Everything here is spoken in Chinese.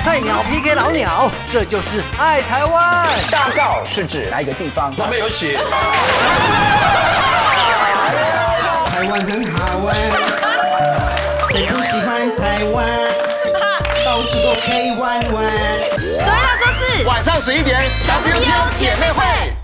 菜鸟 PK 老鸟，这就是爱台湾。 大告是指哪一个地方？ 上面有写。 台湾很好玩，谁不喜欢台湾？到处都可以玩玩。 周一到周四晚上11点 ，WTO 姐妹会。